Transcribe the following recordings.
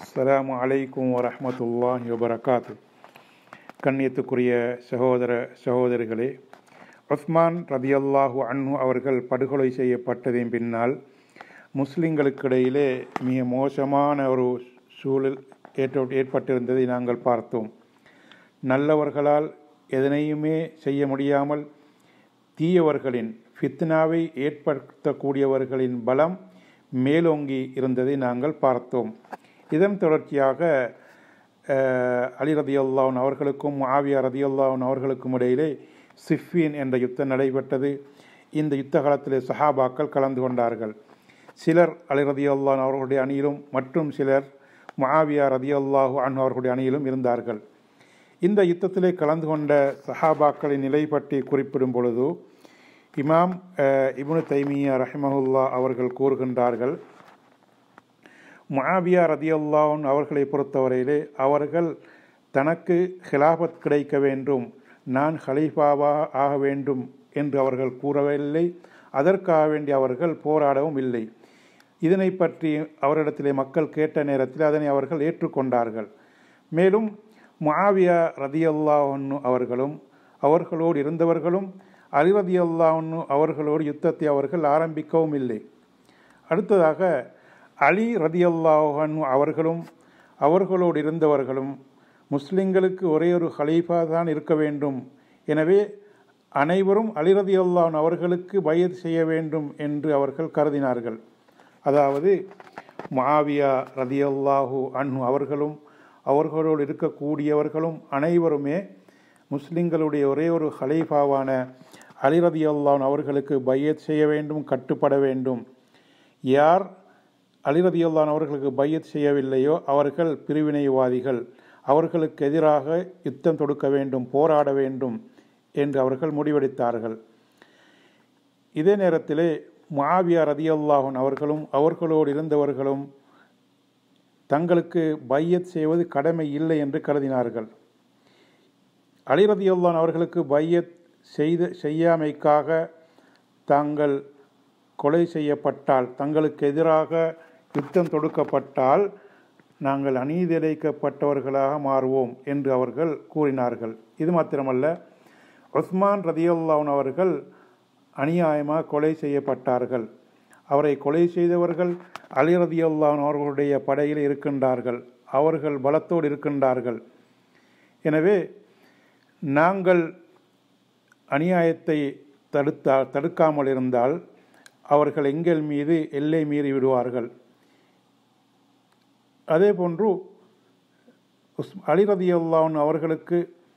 அஸ்ஸலாமு அலைக்கும் வரஹ்மத்துல்லாஹி வபரகாத்து. கண்ணியத்துக்குரிய சகோதர சகோதரிகளே, உஸ்மான் ரதியல்லாஹு அன்ஹு அவர்கள் படுகொலை செய்யப்பட்டதின் பின்னால் முஸ்லிம்களுக்கிடையிலே மிக மோசமான ஒரு சூழல் ஏற்பட்டிருந்ததை நாங்கள் பார்த்தோம். நல்லவர்களால் எதனையுமே செய்ய முடியாமல் தீயவர்களின் ஃபித்னாவை ஏற்படுத்தக்கூடியவர்களின் பலம் மேலோங்கி இருந்ததை நாங்கள் பார்த்தோம். இதன் தொடர்ச்சியாக அலி ரதியல்லாஹு அவர்களுக்கும் முஆவியா ரதியல்லாஹு அவர்களுக்கும் இடையிலே சிஃபீன் என்ற யுத்தம் நடைபெற்றது. இந்த யுத்த காலத்திலே சஹாபாக்கள் கலந்து கொண்டார்கள். சிலர் அலி ரதியல்லாஹு அவர்களுடைய அணியிலும் மற்றும் சிலர் முஆவியா ரதியல்லாஹு அன்ஹு அவர்களுடைய அணியிலும் இருந்தார்கள். இந்த யுத்தத்திலே கலந்து கொண்ட சஹாபாக்களின் நிலை பற்றி குறிப்பிடும் பொழுது இமாம் இப்னு தைமியா ரஹிமஹுல்லா அவர்கள் கூறுகின்றார்கள், முஆவியா ரதியல்லாஹு அன்ஹு அவர்களை பொறுத்தவரையிலே அவர்கள் தனக்கு ஹிலாபத் கிடைக்க வேண்டும், நான் ஹலீஃபாவாக ஆக வேண்டும் என்று அவர்கள் கூறவில்லை. அதற்காக வேண்டி அவர்கள் போராடவும் இல்லை. இதனை பற்றி அவரிடத்திலே மக்கள் கேட்ட நேரத்தில் அதனை அவர்கள் ஏற்றுக்கொண்டார்கள். மேலும் முஆவியா ரதியல்லாஹு அன்ஹு அவர்களும் அவர்களோடு இருந்தவர்களும் அலி ரதியல்லாஹு அன்ஹு அவர்களோடு யுத்தத்தை அவர்கள் ஆரம்பிக்கவும் இல்லை. அடுத்ததாக அலி ரதியல்லாஹு அன்ஹு அவர்களும் அவர்களோடு இருந்தவர்களும் முஸ்லிம்களுக்கு ஒரே ஒரு ஹலீஃபா தான் இருக்க வேண்டும், எனவே அனைவரும் அலி ரதியல்லாஹு அன்ஹு அவர்களுக்கு பைஅத் செய்ய வேண்டும் என்று அவர்கள் கருதினார்கள். அதாவது முஆவியா ரதியல்லாஹு அன்ஹு அவர்களும் அவர்களோடு இருக்கக்கூடியவர்களும் அனைவருமே முஸ்லிம்களுடைய ஒரே ஒரு ஹலீஃபாவான அலி ரதியல்லாஹு அன்ஹு அவர்களுக்கு பைஅத் செய்ய வேண்டும், கட்டுப்பட வேண்டும். யார் அலி ரதியல்லாஹு அன்ஹு அவர்களுக்கு பைஅத் செய்யவில்லையோ அவர்கள் பிரிவினைவாதிகள், அவர்களுக்கு எதிராக யுத்தம் தொடுக்க வேண்டும், போராட வேண்டும் என்று அவர்கள் முடிவெடுத்தார்கள். இதே நேரத்திலே முஆவியா ரதியல்லாஹு அன்ஹு அவர்களும் அவர்களோடு இருந்தவர்களும் தங்களுக்கு பைஅத் செய்வது கடமை இல்லை என்று கருதினார்கள். அலி ரதியல்லாஹு அன்ஹு அவர்களுக்கு பைஅத் செய்யாமைக்காக தாங்கள் கொலை செய்யப்பட்டால், தங்களுக்கு எதிராக யுத்தம் தொடுக்கப்பட்டால் நாங்கள் அநீதி இழைக்கப்பட்டவர்களாக மாறுவோம் என்று அவர்கள் கூறினார்கள். இது மாத்திரமல்ல, உஸ்மான் ரதியல்லாஹு அன்ஹு அவர்கள் அநியாயமாக கொலை செய்யப்பட்டார்கள். அவரை கொலை செய்தவர்கள் அலி ரதியல்லாஹு அன்ஹு அவர்களுடைய படையில் இருக்கின்றார்கள், அவர்கள் பலத்தோடு இருக்கின்றார்கள். எனவே நாங்கள் அநியாயத்தை தடுக்காமல் இருந்தால் அவர்கள் எங்கள் மீது எல்லை மீறி விடுவார்கள். அதே போன்று அலி ரதியல்லாஹு அன்ஹு அவர்களுக்கு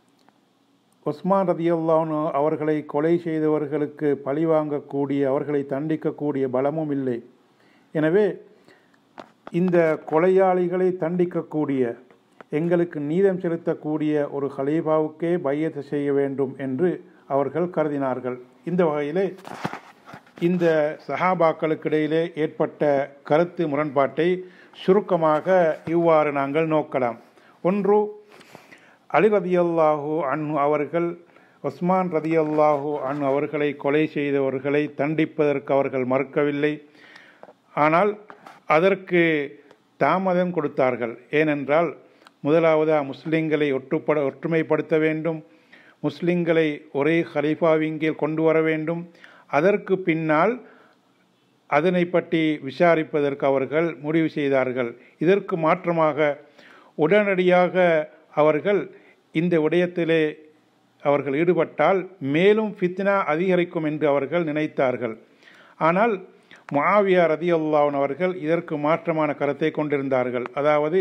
உஸ்மான் ரதியல்லாஹு அன்ஹு அவர்களை கொலை செய்தவர்களுக்கு பழிவாங்கக்கூடிய, அவர்களை தண்டிக்கக்கூடிய பலமும் இல்லை. எனவே இந்த கொலையாளிகளை தண்டிக்கக்கூடிய, எங்களுக்கு நீதம் செலுத்தக்கூடிய ஒரு ஹலீஃபாவுக்கே பைஅத் செய்ய வேண்டும் என்று அவர்கள் கருதினார்கள். இந்த வகையிலே இந்த சஹாபாக்களுக்கிடையிலே ஏற்பட்ட கருத்து முரண்பாட்டை சுருக்கமாக இவ்வாறு நாங்கள் நோக்கலாம். ஒன்று, அலி ரதியல்லாஹு அன்ஹு அவர்கள் உஸ்மான் ரதியல்லாஹு அன்ஹு அவர்களை கொலை செய்தவர்களை தண்டிப்பதற்கு அவர்கள் மறுக்கவில்லை. ஆனால் அதற்கு தாமதம் கொடுத்தார்கள். ஏனென்றால் முதலாவதா முஸ்லிம்களை ஒற்றுமைப்படுத்த வேண்டும், முஸ்லிம்களை ஒரே ஹலீஃபாவின் கீழ் கொண்டு வர வேண்டும். அதற்கு பின்னால் அதனை பற்றி விசாரிப்பதற்கு அவர்கள் முடிவு செய்தார்கள். இதற்கு மாற்றமாக உடனடியாக அவர்கள் இந்த விடயத்திலே அவர்கள் ஈடுபட்டால் மேலும் ஃபித்னா அதிகரிக்கும் என்று அவர்கள் நினைத்தார்கள். ஆனால் முஆவியா ரதியல்லாஹு அன்ஹு அவர்கள் இதற்கு மாற்றமான கருத்தை கொண்டிருந்தார்கள். அதாவது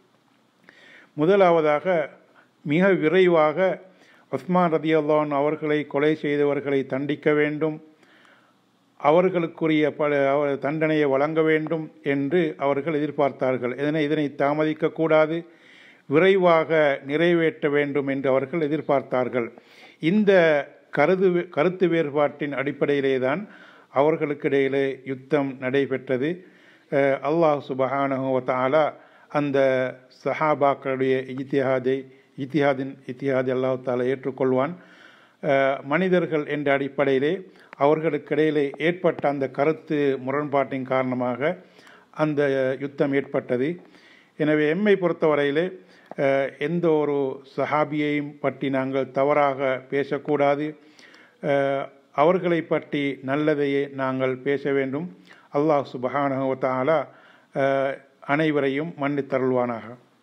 முதலாவதாக மிக விரைவாக உஸ்மான் ரதியல்லாஹு அன்ஹு அவர்களை கொலை செய்தவர்களை தண்டிக்க வேண்டும், அவர்களுக்குரிய தண்டனையை வழங்க வேண்டும் என்று அவர்கள் எதிர்பார்த்தார்கள். இதனை தாமதிக்கக்கூடாது, விரைவாக நிறைவேற்ற வேண்டும் என்று அவர்கள் எதிர்பார்த்தார்கள். இந்த கருத்து வேறுபாட்டின் அடிப்படையிலே தான் அவர்களுக்கிடையிலே யுத்தம் நடைபெற்றது. அல்லாஹ் சுப்ஹானஹு வ தஆலா அந்த சஹாபாக்களுடைய இத்திஹாதை அல்லாஹ் தஆலா ஏற்றுக்கொள்வான். மனிதர்கள் என்ற அடிப்படையிலே அவர்களுக்கிடையிலே ஏற்பட்ட அந்த கருத்து முரண்பாட்டின் காரணமாக அந்த யுத்தம் ஏற்பட்டது. எனவே எம்மை பொறுத்தவரையிலே எந்த ஒரு சஹாபியையும் பற்றி நாங்கள் தவறாக பேசக்கூடாது. அவர்களை பற்றி நல்லதையே நாங்கள் பேச வேண்டும். அல்லாஹ் சுப்ஹானஹு வ தஆலா அனைவரையும் மன்னித்தருள்வானாக.